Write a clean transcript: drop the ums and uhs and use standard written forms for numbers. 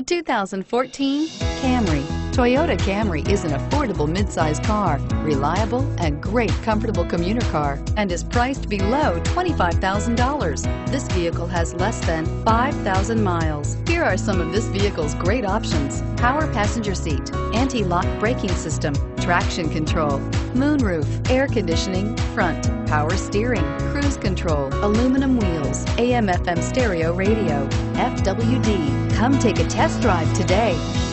2014 Camry. Toyota Camry is an affordable midsize car, reliable and great comfortable commuter car, and is priced below $25,000. This vehicle has less than 5,000 miles. Here are some of this vehicle's great options: power passenger seat, anti-lock braking system, traction control, moonroof, air conditioning, front, power steering, cruise control, aluminum wheels, AM/FM stereo radio, FWD. Come take a test drive today.